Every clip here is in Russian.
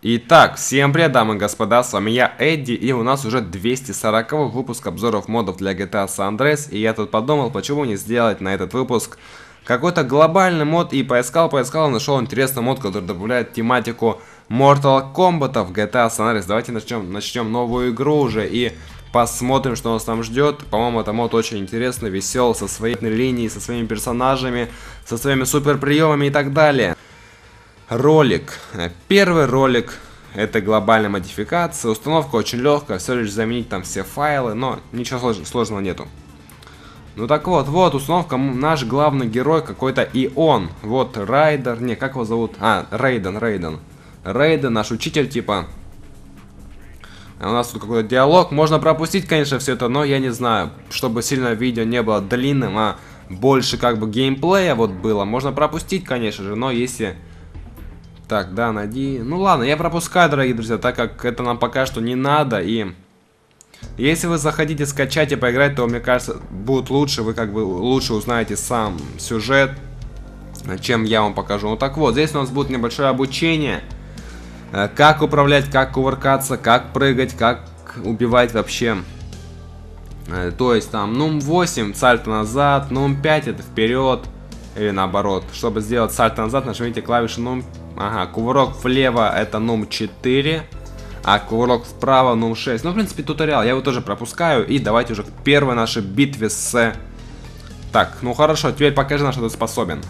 Итак, всем привет, дамы и господа, с вами я, Эдди, и у нас уже 240 выпуск обзоров модов для GTA San Andreas, и я тут подумал, почему не сделать на этот выпуск какой-то глобальный мод, и поискал, и нашел интересный мод, который добавляет тематику Mortal Kombat в GTA San Andreas. Давайте начнем новую игру уже, и посмотрим, что нас там ждет. По-моему, это мод очень интересный, веселый, со своей линией, со своими персонажами, со своими супер приемами и так далее. Ролик. Первый ролик это глобальная модификация. Установка очень легкая, все лишь заменить там все файлы, но ничего сложного нету. Ну так вот, установка, наш главный герой какой-то Ион. Вот Райдер, не, как его зовут? Рейден, наш учитель типа. У нас тут какой-то диалог, можно пропустить, конечно, все это, но я не знаю, чтобы сильно видео не было длинным, а больше как бы геймплея вот было. Можно пропустить, конечно же, но если... Так, да, найди. Ну ладно, я пропускаю, дорогие друзья, так как это нам пока что не надо. И если вы захотите скачать и поиграть, то, мне кажется, будет лучше. Вы как бы лучше узнаете сам сюжет, чем я вам покажу. Ну так вот, здесь у нас будет небольшое обучение. Как управлять, как кувыркаться, как прыгать, как убивать вообще. То есть там нум 8, сальто назад, нум 5 это вперед. Или наоборот. Чтобы сделать сальто назад, нажмите клавишу нум. Ага, кувырок влево это нум 4, а кувырок вправо нум 6. Ну, в принципе, туториал, я его тоже пропускаю. И давайте уже к первой нашей битве с... Так, ну хорошо, теперь покажи, на что ты способен.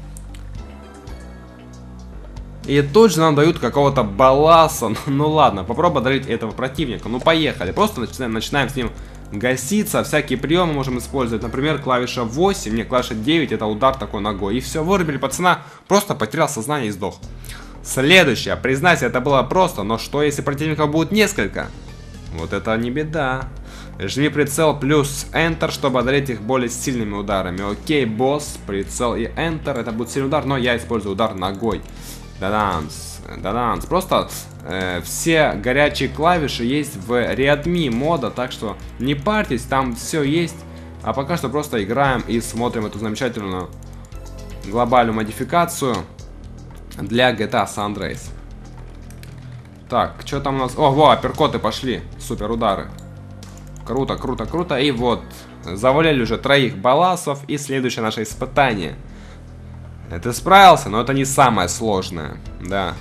И тут же нам дают какого-то баласа. Ну ладно, попробуй одолеть этого противника. Ну поехали, просто начинаем с ним гаситься. Всякие приемы можем использовать. Например, клавиша 8, не, клавиша 9 это удар такой ногой. И все, вырубили пацана, просто потерял сознание и сдох. Следующее, признайся, это было просто, но что если противников будет несколько? Вот это не беда. Жми прицел плюс Enter, чтобы одолеть их более сильными ударами. Окей, босс, прицел и Enter, это будет сильный удар, но я использую удар ногой. Да-данс. Просто все горячие клавиши есть в Redmi мода, так что не парьтесь, там все есть. А пока что просто играем и смотрим эту замечательную глобальную модификацию для GTA San Andreas. Так, что там у нас? О, во, апперкоты пошли, супер удары. Круто. И вот, завалили уже 3 баласов, и следующее наше испытание. Ты справился, но это не самое сложное, да.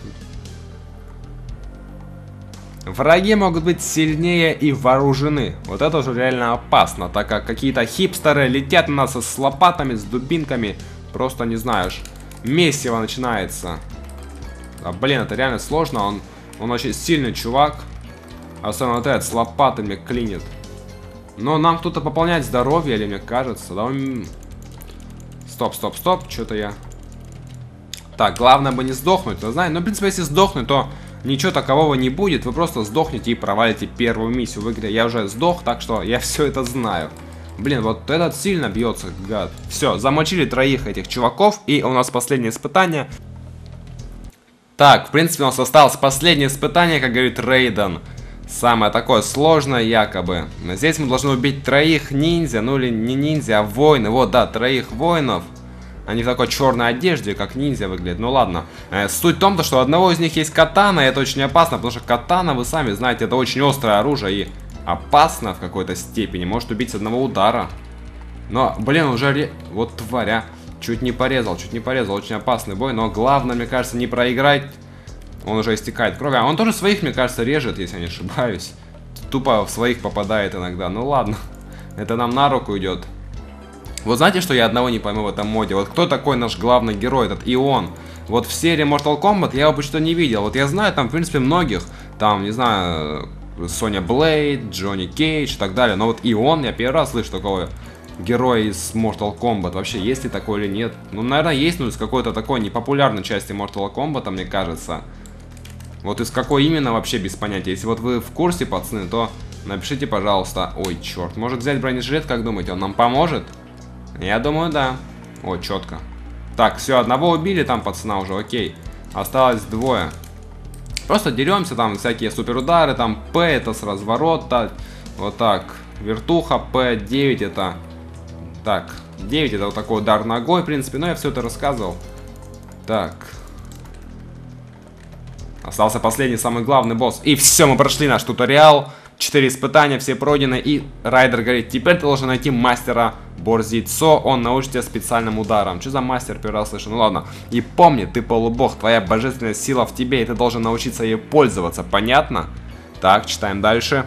Враги могут быть сильнее и вооружены. Вот это уже реально опасно, так как какие-то хипстеры летят на нас с лопатами, с дубинками. Просто не знаешь. Месиво начинается. А, блин, это реально сложно. Он очень сильный чувак. Особенно вот этот с лопатами клинит. Но нам кто-то пополняет здоровье, или мне кажется. Да? Стоп. Что-то я... Так, главное бы не сдохнуть, вы знаете. Но, в принципе, если сдохнуть, то ничего такового не будет. Вы просто сдохнете и провалите первую миссию в игре. Я уже сдох, так что я все это знаю. Блин, вот этот сильно бьется, гад. Все, замочили 3 этих чуваков. И у нас последнее испытание. Так, в принципе, у нас осталось последнее испытание, как говорит Рейден. Самое такое сложное, якобы. Здесь мы должны убить 3 ниндзя. Ну или не ниндзя, а воины. Вот, да, 3 воинов. Они в такой черной одежде, как ниндзя выглядят. Ну ладно. Суть в том, что у одного из них есть катана, и это очень опасно, потому что катана, вы сами знаете, это очень острое оружие и опасно в какой-то степени. Может убить с одного удара. Но, блин, уже... Вот тваря. Чуть не порезал. Очень опасный бой. Но главное, мне кажется, не проиграть. Он уже истекает кровью. А он тоже своих, мне кажется, режет, если я не ошибаюсь. Тупо в своих попадает иногда. Ну ладно. Это нам на руку идет. Вот знаете, что я одного не пойму в этом моде? Вот кто такой наш главный герой, этот Ион? Вот в серии Mortal Kombat я его почти не видел. Вот я знаю там, в принципе, многих. Там, не знаю, Соня Блейд, Джонни Кейдж и так далее. Но вот Ион, я первый раз слышу такого героя из Mortal Kombat. Вообще, есть ли такой или нет? Ну, наверное, есть, но из какой-то такой непопулярной части Mortal Kombat, мне кажется. Вот из какой именно, вообще без понятия. Если вот вы в курсе, пацаны, то напишите, пожалуйста. Ой, черт. Может взять бронежилет, как думаете? Он нам поможет? Я думаю, да. О, четко. Так, все, одного убили там пацана уже, окей. Осталось 2. Просто деремся, там всякие суперудары, там П это с разворота. Вот так. Вертуха, П, 9 это... Так, 9 это вот такой удар ногой, в принципе. Но я все это рассказывал. Так. Остался последний, самый главный босс. И все, мы прошли наш туториал. 4 испытания, все пройдены. И Райдер говорит, теперь ты должен найти мастера Борзицо. Он научит тебя специальным ударом. Что за мастер, первый раз слышу? Ну ладно. И помни, ты полубог, твоя божественная сила в тебе, и ты должен научиться ей пользоваться. Понятно? Так, читаем дальше.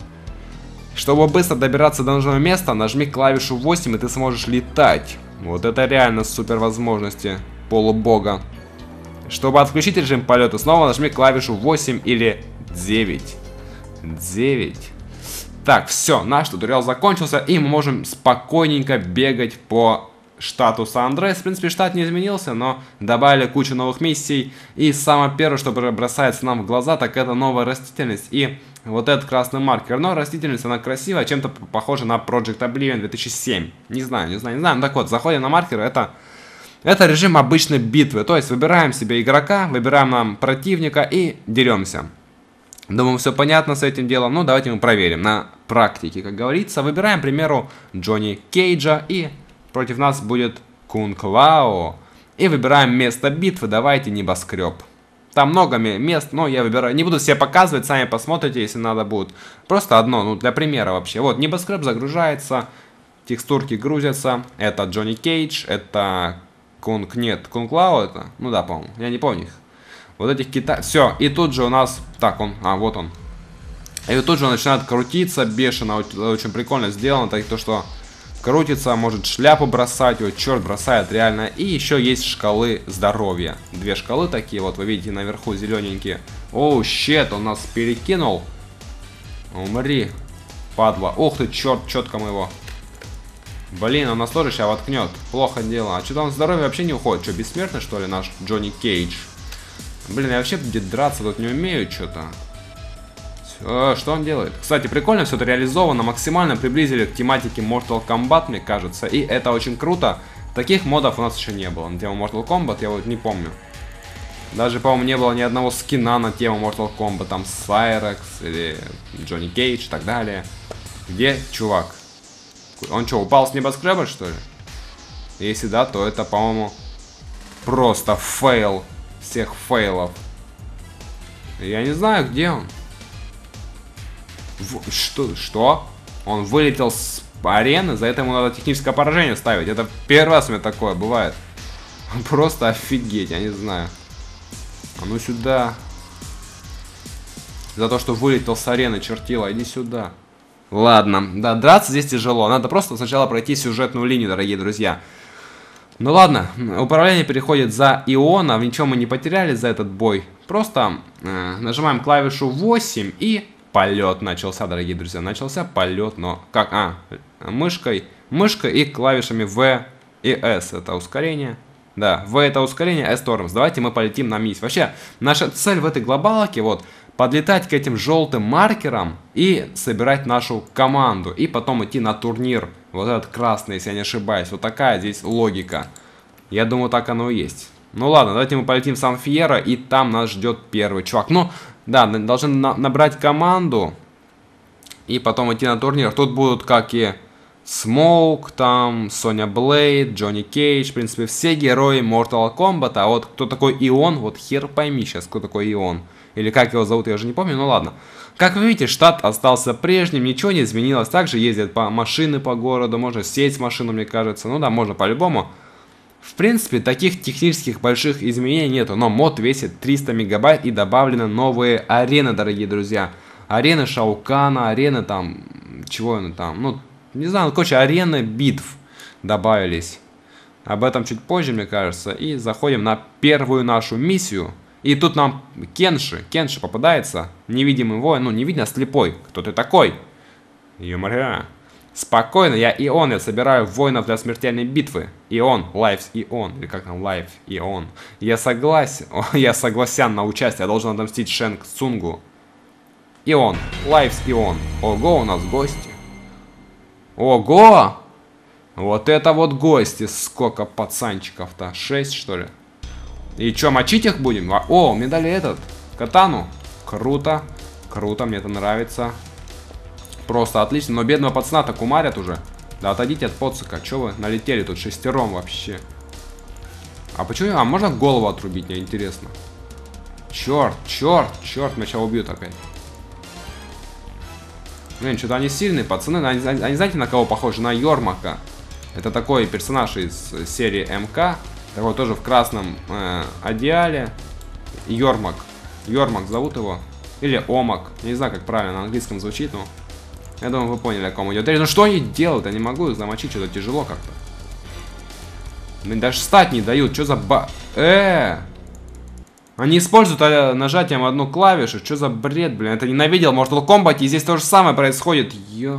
Чтобы быстро добираться до нужного места, нажми клавишу 8, и ты сможешь летать. Вот это реально супер возможности полубога. Чтобы отключить режим полета, снова нажми клавишу 8 или 9. 9. Так, все, наш туториал закончился, и мы можем спокойненько бегать по штату Сан-Андреас. В принципе, штат не изменился, но добавили кучу новых миссий. И самое первое, что бросается нам в глаза, так это новая растительность и вот этот красный маркер. Но растительность, она красивая, чем-то похожа на Project Oblivion 2007. Не знаю. Ну так вот, заходим на маркер, это режим обычной битвы. То есть выбираем себе игрока, выбираем нам противника и деремся. Думаю, все понятно с этим делом. Ну, давайте мы проверим на практике, как говорится. Выбираем, к примеру, Джонни Кейджа, и против нас будет Кунг Лао. И выбираем место битвы. Давайте небоскреб. Там много мест, но я выбираю. Не буду себе показывать, сами посмотрите, если надо будет. Просто одно, ну, для примера вообще. Вот, небоскреб загружается, текстурки грузятся. Это Джонни Кейдж, это Кунг Лао это? Ну да, по-моему. Я не помню их. Вот этих китайцев. Все, и тут же у нас... Так, вот он. И тут же он начинает крутиться бешено. Очень прикольно сделано. Так, то, что крутится, может шляпу бросать. Вот, черт, бросает реально. И еще есть шкалы здоровья. 2 шкалы такие, вот вы видите наверху зелененькие. Оу, щет, он нас перекинул. Умри, падла. Ух ты, черт, четко мы его. Блин, он нас тоже сейчас воткнет. Плохо дело. А что-то он здоровье вообще не уходит. Что, бессмертный, что ли, наш Джонни Кейдж? Блин, я вообще драться тут не умею что-то. Что он делает? Кстати, прикольно все это реализовано. Максимально приблизили к тематике Mortal Kombat, мне кажется. И это очень круто. Таких модов у нас еще не было. На тему Mortal Kombat я вот не помню. Даже, по-моему, не было ни одного скина на тему Mortal Kombat. Там Сайрекс или Джонни Кейдж и так далее. Где чувак? Он что, упал с небоскреба, что ли? Если да, то это, по-моему, просто фейл всех фейлов. Я не знаю, где он. Что? Он вылетел с арены, за это ему надо техническое поражение ставить. Это первый раз у меня такое бывает. Просто офигеть, я не знаю. А ну сюда. За то, что вылетел с арены, чертила, иди сюда. Ладно, да, драться здесь тяжело. Надо просто сначала пройти сюжетную линию, дорогие друзья. Ну ладно, управление переходит за Иона. Ничего мы не потеряли за этот бой. Просто нажимаем клавишу 8 и полет начался, дорогие друзья. Начался полет, но как? Мышкой и клавишами V и S. Это ускорение. Да, V это ускорение, S тормоз. Давайте мы полетим на миссию. Вообще, наша цель в этой глобалке, вот, подлетать к этим желтым маркерам и собирать нашу команду. И потом идти на турнир. Вот этот красный, если я не ошибаюсь. Вот такая здесь логика. Я думаю, так оно и есть. Ну ладно, давайте мы полетим в Сан-Фьеро, и там нас ждет первый чувак. Ну, да, должны набрать команду и потом идти на турнир. Тут будут как и Смоук, там, Соня Блейд, Джонни Кейдж, в принципе, все герои Mortal Kombat. А вот кто такой Ион, вот хер пойми сейчас, кто такой Ион. Или как его зовут, я уже не помню, ну ладно. Как вы видите, штат остался прежним, ничего не изменилось. Также ездят машины по городу, можно сесть с машину, мне кажется. Ну да, можно по-любому. В принципе, таких технических больших изменений нету, но мод весит 300 мегабайт и добавлены новые арены, дорогие друзья. Арены Шаукана, арены там, чего они там, ну, не знаю, короче, арены битв добавились. Об этом чуть позже, мне кажется. И заходим на первую нашу миссию. И тут нам Кенши попадается, невидимый воин, ну, не видно, слепой. Кто ты такой? Юморя. Спокойно, я Ион, я собираю воинов для смертельной битвы. Ион, Лайфс Ион, или как там, Лайф Ион. Я согласен на участие, я должен отомстить Шенг Цунгу. Ион, Лайфс Ион. Ого, у нас гости. Ого! Вот это вот гости, сколько пацанчиков-то, 6 что ли? И что, мочить их будем? О, мне дали этот, катану. Круто, круто, мне это нравится. Просто отлично, но бедного пацана-то кумарят уже. Да отойдите от поцика, что вы налетели тут шестером вообще? А почему? А можно голову отрубить, мне интересно. Черт, черт, черт, меня сейчас убьют опять. Блин, что-то они сильные, пацаны. Они знаете, на кого похожи? На Йормака. Это такой персонаж из серии МК. Такой тоже в красном одеяле. Йормак. Йормак зовут его. Или Омак. Не знаю, как правильно на английском звучит, но... Я думаю, вы поняли, о ком идет. Ну что они делают? Я не могу их замочить, что-то тяжело как-то. Блин, даже встать не дают. Что за Они используют нажатием одну клавишу. Что за бред, блин? Это ненавидел в Mortal Kombat, и здесь то же самое происходит.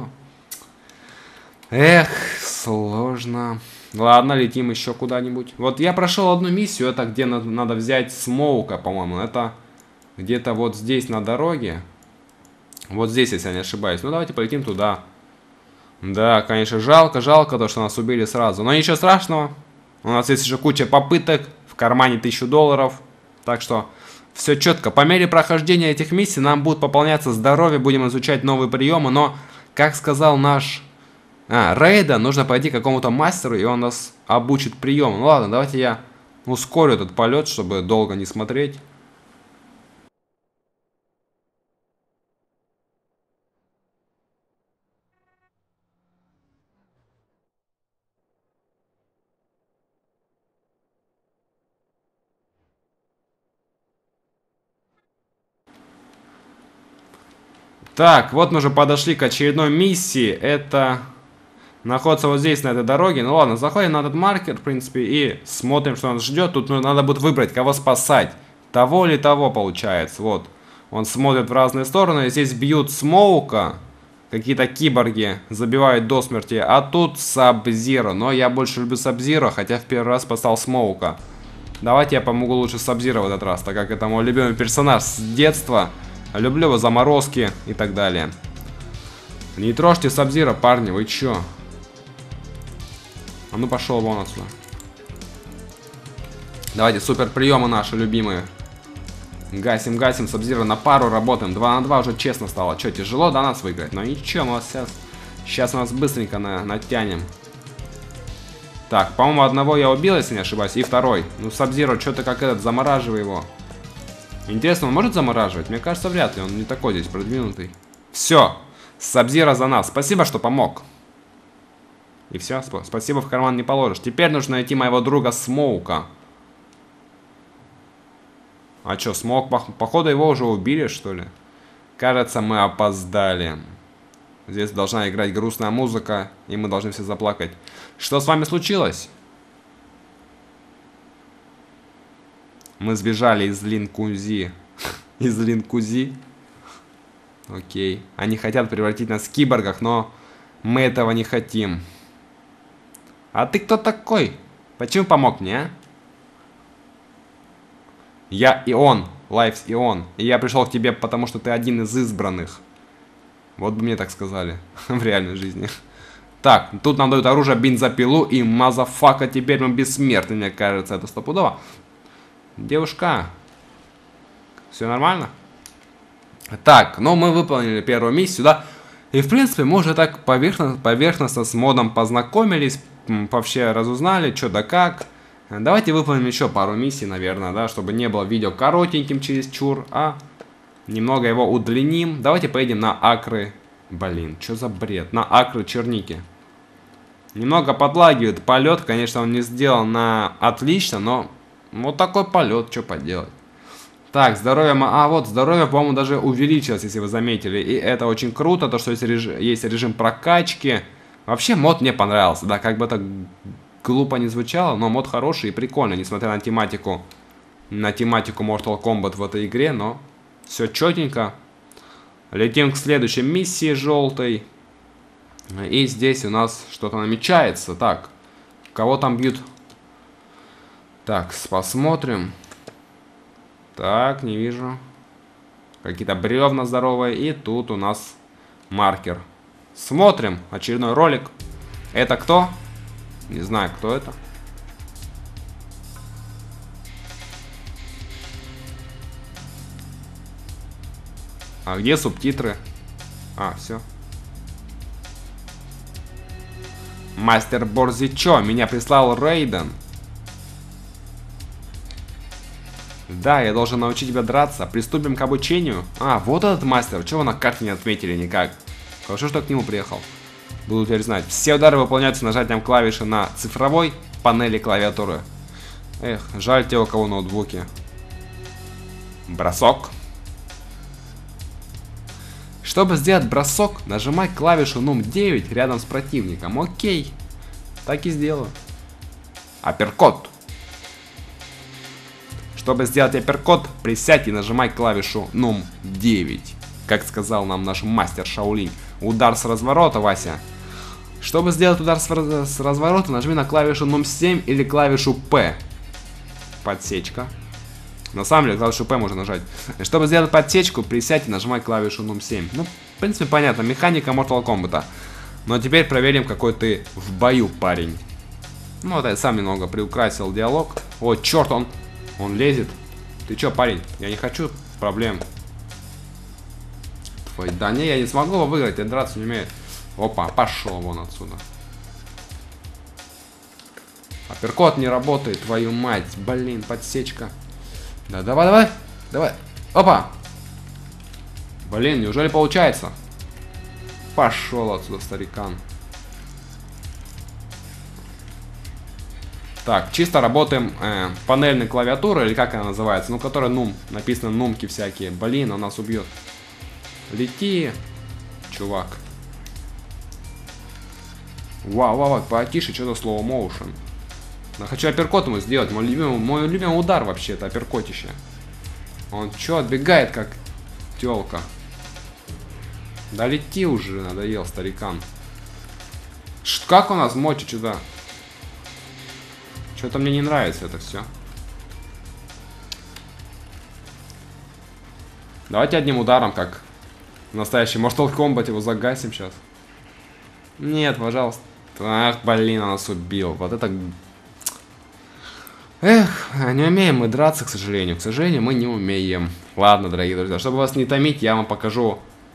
Эх, сложно. Ладно, летим еще куда-нибудь. Вот я прошел одну миссию. Это где надо взять Смоука, по-моему. Это где-то вот здесь на дороге. Вот здесь, если я не ошибаюсь. Ну, давайте полетим туда. Да, конечно, жалко то, что нас убили сразу. Но ничего страшного. У нас есть еще куча попыток. В кармане $1000. Так что все четко. По мере прохождения этих миссий нам будет пополняться здоровье. Будем изучать новые приемы. Но, как сказал наш Рейда, нужно пойти к какому-то мастеру, и он нас обучит приему. Ну ладно, давайте я ускорю этот полет, чтобы долго не смотреть. Так, вот мы уже подошли к очередной миссии. Это находится вот здесь, на этой дороге. Ну ладно, заходим на этот маркер, в принципе, и смотрим, что нас ждет. Тут надо будет выбрать, кого спасать. Того или того, получается. Вот. Он смотрит в разные стороны. Здесь бьют Смоука. Какие-то киборги забивают до смерти. А тут Саб-Зиро. Но я больше люблю Саб-Зиро, хотя в первый раз спасал Смоука. Давайте я помогу лучше Саб-Зиро в этот раз, так как это мой любимый персонаж с детства. Люблю его заморозки и так далее. Не трожьте Саб-Зиро, парни, вы чё? А ну пошел вон отсюда. Давайте супер приемы наши любимые. Гасим, гасим, Саб-Зиро на пару работаем. 2 на 2 уже честно стало. Чё, тяжело до нас выиграть? Но ничего, мы вас сейчас нас быстренько натянем. Так, по-моему, одного я убил, если не ошибаюсь, и второй. Ну, Саб-Зиро, что ты как этот, замораживай его. Интересно, он может замораживать? Мне кажется, вряд ли, он не такой здесь продвинутый. Все, Саб-Зиро за нас. Спасибо, что помог. И все, спасибо в карман не положишь. Теперь нужно найти моего друга Смоука. А что, Смоук, походу его уже убили, что ли? Кажется, мы опоздали. Здесь должна играть грустная музыка, и мы должны все заплакать. Что с вами случилось? Мы сбежали из Линкузи. Из Линкузи? Окей. Они хотят превратить нас в киборгах, но мы этого не хотим. А ты кто такой? Почему помог мне, а? Я Ион. Лайфс Ион. И я пришел к тебе, потому что ты один из избранных. Вот бы мне так сказали. В реальной жизни. Так, тут нам дают оружие, бензопилу и мазафака. Теперь мы бессмертны, мне кажется, это стопудово. Девушка, все нормально? Так, ну мы выполнили первую миссию, да? И в принципе мы уже так поверхностно с модом познакомились, вообще разузнали, что да как. Давайте выполним еще пару миссий, наверное, да, чтобы не было видео коротеньким чересчур, а немного его удлиним. Давайте поедем на акры. Блин, что за бред? На акры черники. Немного подлагивает полет, конечно, он не сделан на отлично, но... Вот такой полет, что поделать. Так, здоровье... А, вот, здоровье, по-моему, даже увеличилось, если вы заметили. И это очень круто, то, что есть режим прокачки. Вообще, мод мне понравился, да, как бы это глупо не звучало, но мод хороший и прикольный, несмотря на тематику Mortal Kombat в этой игре, но все четенько. Летим к следующей миссии желтой. И здесь у нас что-то намечается. Так, кого там бьют? Так, посмотрим. Так, не вижу. Какие-то бревна здоровые. И тут у нас маркер. Смотрим очередной ролик. Это кто? Не знаю, кто это. А где субтитры? А, все. Мастер Борзичо. Меня прислал Рейден. Да, я должен научить тебя драться. Приступим к обучению. А, вот этот мастер. Чего на карте не отметили никак? Хорошо, что к нему приехал. Буду теперь знать. Все удары выполняются нажатием клавиши на цифровой панели клавиатуры. Эх, жаль те, у кого ноутбуки. Бросок. Чтобы сделать бросок, нажимай клавишу Num 9 рядом с противником. Окей. Так и сделаю. Апперкот. Чтобы сделать апперкот, присядь и нажимай клавишу Num 9. Как сказал нам наш мастер Шаолинь. Удар с разворота, Вася. Чтобы сделать удар с разворота, нажми на клавишу Num 7 или клавишу P. Подсечка. На самом деле, клавишу P можно нажать. Чтобы сделать подсечку, присядь и нажимай клавишу Num 7. Ну, в принципе, понятно. Механика Mortal Kombat. Но теперь проверим, какой ты в бою, парень. Ну, вот я сам немного приукрасил диалог. О, черт, он лезет. Ты чё, парень? Я не хочу проблем. Да не, я не смогу его выиграть, я драться не умею. Опа, пошел вон отсюда. Апперкот не работает, твою мать. Блин, подсечка. Да, давай. Опа. Блин, неужели получается? Пошел отсюда, старикан. Так, чисто работаем панельной клавиатурой, или как она называется, ну, которая Num, написано нумки всякие. Блин, он нас убьет. Лети, чувак. Вау, потише, что за слово motion. Я хочу апперкот ему сделать, мой любимый удар вообще, это апперкотище. Он чё, отбегает как тёлка. Да лети уже, надоел, старикан. Как у нас мочит сюда? Что-то мне не нравится это все. Давайте одним ударом, как в настоящем Mortal Kombat, его загасим сейчас. Нет, пожалуйста. Ах, блин, он нас убил. Вот это... Эх, не умеем мы драться, к сожалению. К сожалению, мы не умеем. Ладно, дорогие друзья, чтобы вас не томить, я вам покажу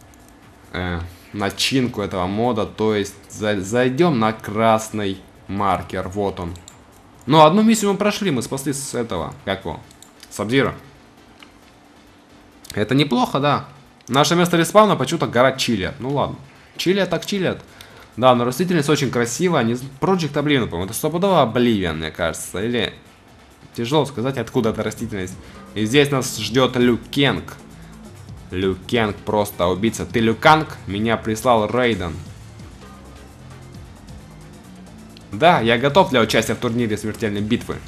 начинку этого мода. То есть, зайдем на красный маркер. Вот он. Ну, одну миссию мы прошли, мы спасли с этого, как его, Саб-Зиро. Это неплохо, да. Наше место респауна почему-то гора Чилиад. Ну ладно. Чилиад так Чилиад. Да, но растительность очень красивая. Project Oblivion, по-моему, это стопудово Oblivion, мне кажется. Или тяжело сказать, откуда эта растительность. И здесь нас ждет Лю Кенг. Лю Кенг просто убийца. Ты Лю Канг? Меня прислал Рейден. Да, я готов для участия в турнире смертельной битвы.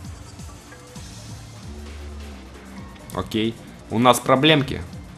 Окей. У нас проблемки.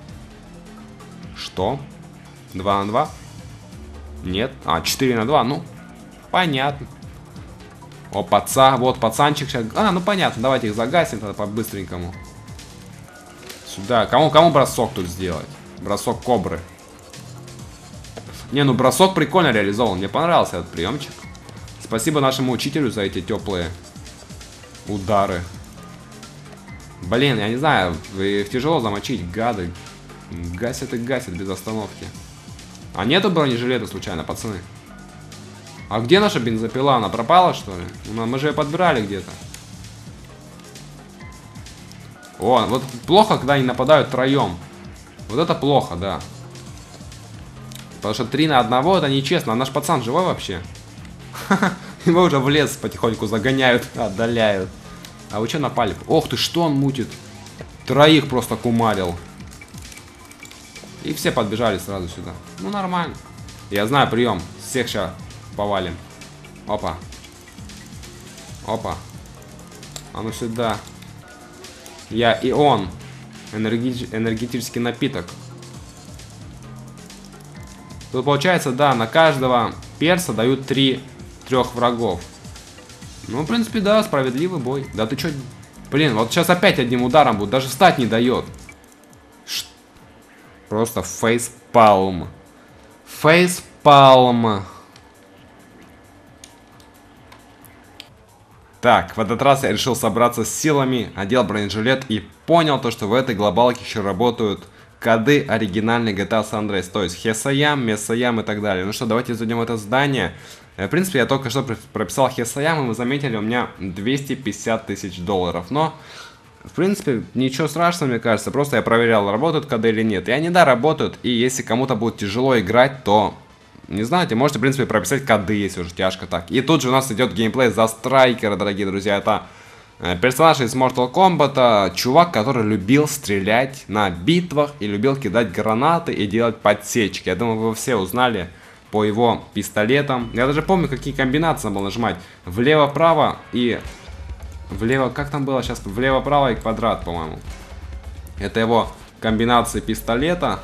Что? 2 на 2? Нет. А, 4 на 2, ну. Понятно. О, вот пацанчик сейчас. А, ну понятно, давайте их загасим тогда по-быстренькому. Сюда. Кому бросок тут сделать? Бросок кобры. Не, ну бросок прикольно реализован. Мне понравился этот приемчик. Спасибо нашему учителю за эти теплые удары. Блин, я не знаю, их тяжело замочить, гады. Гасят и гасят без остановки. А нету бронежилета случайно, пацаны? А где наша бензопила? Она пропала, что ли? Мы же ее подбирали где-то. О, вот плохо, когда они нападают втроем. Вот это плохо, да. Потому что 3 на 1 это нечестно. А наш пацан живой вообще? Его уже в лес потихоньку загоняют, отдаляют. А вы что напали? Ох ты, что он мутит? 3 просто кумарил. И все подбежали сразу сюда. Ну нормально. Я знаю прием. Всех сейчас повалим. Опа. Опа. А ну сюда. Я и он. Энергетический напиток. Тут получается, да, на каждого перса дают 3 врагов. Ну, в принципе, да, справедливый бой. Да ты чё? Блин, вот сейчас опять одним ударом будет. Даже встать не дает. Просто фейспалм. Фейспалм. Так, в этот раз я решил собраться с силами, одел бронежилет и понял то, что в этой глобалке еще работают коды оригинальной GTA San Andreas. То есть Хесаям, Месаям и так далее. Ну что, давайте зайдем в это здание. В принципе, я только что прописал Хесаям, и вы заметили, у меня 250 тысяч долларов. Но в принципе, ничего страшного, мне кажется. Просто я проверял, работают КД или нет. И они, да, работают. И если кому-то будет тяжело играть, то, не знаете, можете, в принципе, прописать коды, если уже тяжко так. И тут же у нас идет геймплей за Страйкера, дорогие друзья. Это персонаж из Mortal Kombat, чувак, который любил стрелять на битвах и любил кидать гранаты и делать подсечки. Я думаю, вы все узнали по его пистолетам. Я даже помню, какие комбинации надо было нажимать. Влево-право и... Влево, как там было сейчас? Влево-право и квадрат, по-моему. Это его комбинации пистолета.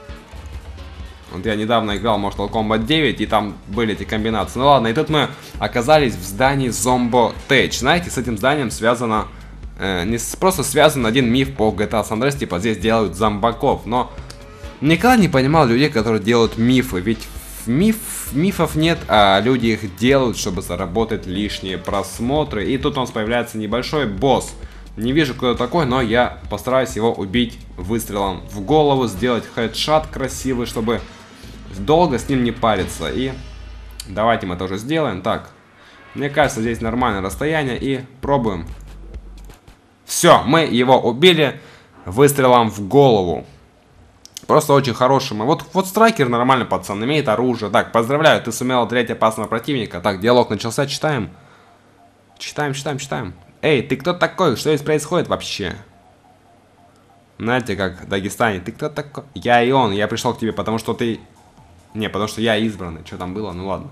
Вот я недавно играл в Mortal Kombat 9, и там были эти комбинации. Ну ладно, и тут мы оказались в здании Zombo Tech. Знаете, с этим зданием связано... не просто связан один миф по GTA San Andreas, типа здесь делают зомбаков. Но никогда не понимал людей, которые делают мифы. Ведь мифов нет, а люди их делают, чтобы заработать лишние просмотры. И тут у нас появляется небольшой босс. Не вижу, кто это такой, но я постараюсь его убить выстрелом в голову, сделать хедшот красивый, чтобы долго с ним не париться. И давайте мы тоже сделаем. Так, мне кажется, здесь нормальное расстояние, и пробуем. Все, мы его убили выстрелом в голову. Просто очень хороший. Вот Страйкер нормальный пацан, имеет оружие. Так, поздравляю, ты сумел одолеть опасного противника. Так, диалог начался, читаем. Читаем. Эй, ты кто такой? Что здесь происходит вообще? Знаете, как в Дагестане. Ты кто такой? Я и он. Я пришел к тебе, потому что ты... Не, потому что я избранный. Что там было? Ну ладно.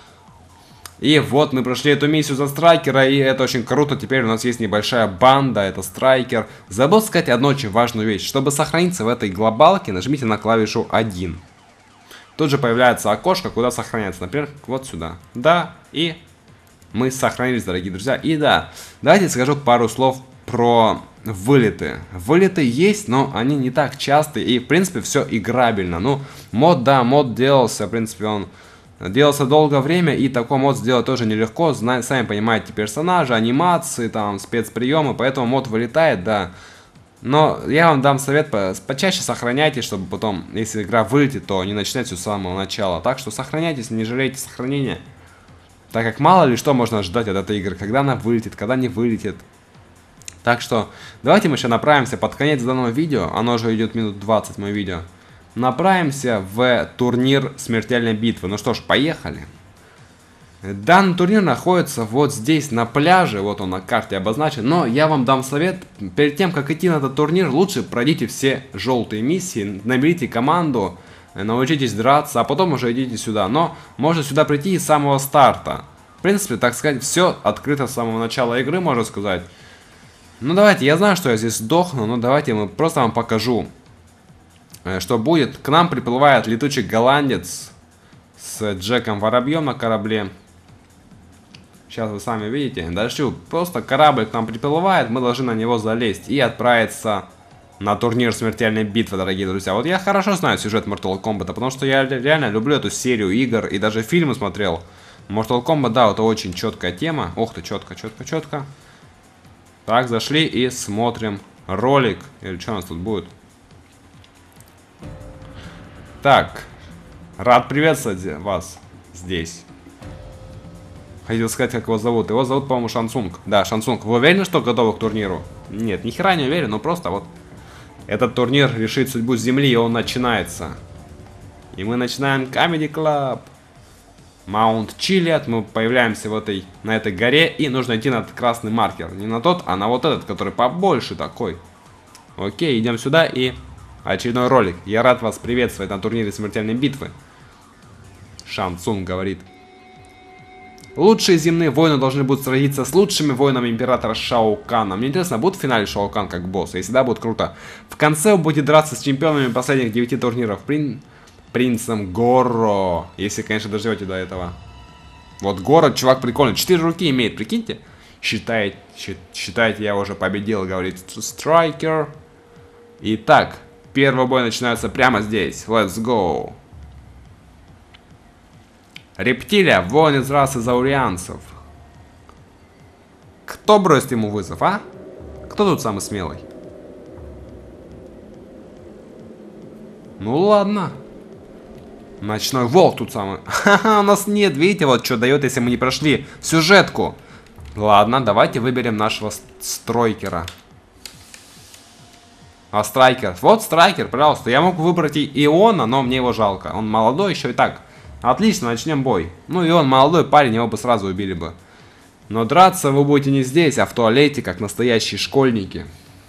И вот мы прошли эту миссию за Страйкера, и это очень круто. Теперь у нас есть небольшая банда, это Страйкер. Забыл сказать одну очень важную вещь. Чтобы сохраниться в этой глобалке, нажмите на клавишу 1. Тут же появляется окошко, куда сохраняется. Например, вот сюда. Да, и мы сохранились, дорогие друзья. И да, давайте скажу пару слов про вылеты. Вылеты есть, но они не так часто, и в принципе все играбельно. Ну, мод, да, мод делался, в принципе, он... Делался долгое время, и такой мод сделать тоже нелегко. Сами понимаете, персонажи, анимации, там, спецприемы, поэтому мод вылетает, да. Но я вам дам совет, почаще сохраняйте, чтобы потом, если игра вылетит, то не начинайте с самого начала. Так что сохраняйтесь, не жалейте сохранения. Так как мало ли что можно ждать от этой игры, когда она вылетит, когда не вылетит. Так что давайте мы еще направимся под конец данного видео, оно уже идет минут 20, мое видео. Направимся в турнир смертельной битвы. Ну что ж, поехали. Данный турнир находится вот здесь на пляже. Вот он на карте обозначен. Но я вам дам совет. Перед тем, как идти на этот турнир, лучше пройдите все желтые миссии. Наберите команду. Научитесь драться. А потом уже идите сюда. Но можно сюда прийти с самого старта. В принципе, так сказать, все открыто с самого начала игры, можно сказать. Ну давайте, я знаю, что я здесь сдохну. Но давайте мы просто вам покажу, что будет. К нам приплывает летучий голландец с Джеком Воробьем на корабле. Сейчас вы сами видите. Дальше просто корабль к нам приплывает, мы должны на него залезть и отправиться на турнир смертельной битвы, дорогие друзья. Вот я хорошо знаю сюжет Mortal Kombat, потому что я реально люблю эту серию игр и даже фильмы смотрел. Mortal Kombat, да, это очень четкая тема. Ух ты, четко. Так, зашли и смотрим ролик. Или что у нас тут будет? Так, рад приветствовать вас здесь. Хотел сказать, как его зовут. Его зовут, по-моему, Шансунг. Да, Шансунг. Вы уверены, что готовы к турниру? Нет, ни хера не уверен, но просто вот этот турнир решит судьбу Земли, и он начинается. И мы начинаем Comedy Club. Маунт Чилиад. Мы появляемся на этой горе, и нужно идти на этот красный маркер. Не на тот, а на вот этот, который побольше такой. Окей, идем сюда и... Очередной ролик. Я рад вас приветствовать на турнире смертельной битвы. Шан Цунг говорит. Лучшие земные воины должны будут сразиться с лучшими воинами императора Шао Кана. Мне интересно, будет в финале Шао Кан как босс? Если да, будет круто. В конце вы будете драться с чемпионами последних 9 турниров. Принцем Горо. Если, конечно, доживете до этого. Вот Горо, чувак прикольный. 4 руки имеет, прикиньте. Считайте, я уже победил, говорит Страйкер. Итак. Первый бой начинается прямо здесь. Let's go. Рептилия, воин из расы заурианцев. Кто бросит ему вызов, а? Кто тут самый смелый? Ну ладно. Ночной волк тут самый. Ха-ха, у нас нет, видите, вот что дает, если мы не прошли сюжетку. Ладно, давайте выберем нашего Страйкера. А Страйкер? Вот Страйкер, пожалуйста. Я мог выбрать и Иона, но мне его жалко. Он молодой еще и так. Отлично, начнем бой. Ну и он молодой парень, его бы сразу убили бы. Но драться вы будете не здесь, а в туалете, как настоящие школьники.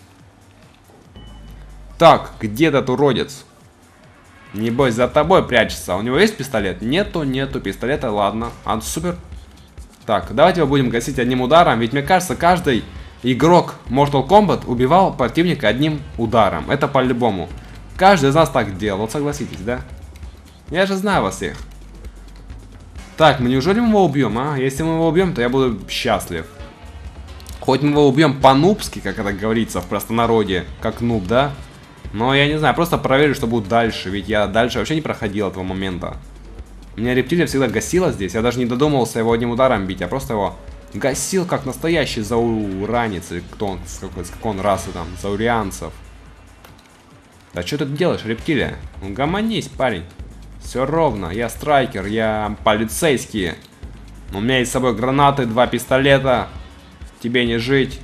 Так, где этот уродец? Небось, за тобой прячется. У него есть пистолет? Нету пистолета, ладно. А, супер. Так, давайте его будем гасить одним ударом. Ведь мне кажется, каждый игрок Mortal Kombat убивал противника одним ударом. Это по-любому. Каждый из нас так делал, вот согласитесь, да? Я же знаю вас всех. Так, неужели мы его убьем, а? Если мы его убьем, то я буду счастлив. Хоть мы его убьем по-нубски, как это говорится в простонародье, как нуб, да? Но я не знаю, просто проверю, что будет дальше. Ведь я дальше вообще не проходил этого момента. У меня рептилия всегда гасила здесь. Я даже не додумался его одним ударом бить. Я просто его гасил, как настоящий зауранец. Или кто он, с какой он расы там, заурианцев. Да что ты делаешь, рептилия? Ну гомонись, парень. Все ровно, я страйкер, я полицейский. У меня есть с собой гранаты, 2 пистолета. Тебе не жить.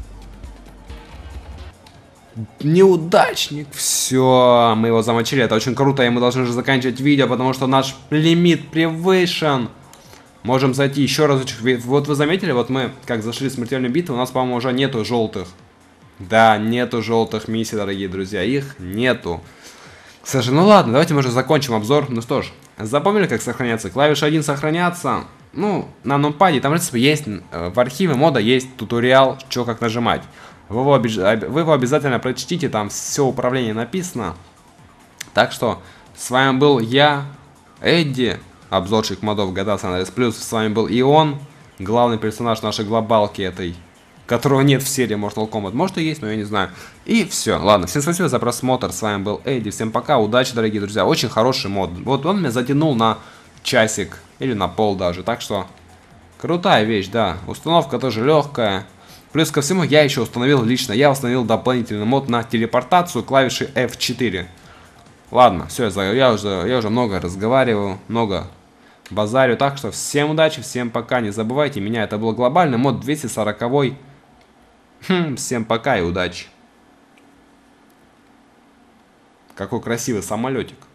Неудачник. Все, мы его замочили, это очень круто. И мы должны уже заканчивать видео, потому что наш лимит превышен. Можем зайти еще разочек. Вот вы заметили, вот мы как зашли в смертельную битву, у нас, по-моему, уже нету желтых. Да, нету желтых миссий, дорогие друзья, их нету. К сожалению, ну ладно, давайте мы уже закончим обзор. Ну что ж, запомнили, как сохраняться? Клавиша 1 сохраняться. Ну, на нумпаде, там, в принципе, есть, в архиве мода есть туториал, что как нажимать. Вы его обязательно прочтите, там все управление написано. Так что, с вами был я, Эдди, обзорщик модов GTA San Andreas Plus. С вами был Ион, главный персонаж нашей глобалки этой, которого нет в серии Mortal Kombat. Может и есть, но я не знаю. И все. Ладно, всем спасибо за просмотр. С вами был Эдди. Всем пока. Удачи, дорогие друзья. Очень хороший мод. Вот он меня затянул на часик. Или на пол даже. Так что, крутая вещь, да. Установка тоже легкая. Плюс ко всему, я еще установил лично. Я установил дополнительный мод на телепортацию клавиши F4. Ладно, все, я уже много разговариваю. Много базарю. Так что, всем удачи, всем пока. Не забывайте меня. Это был глобальный мод 240. Всем пока и удачи. Какой красивый самолетик.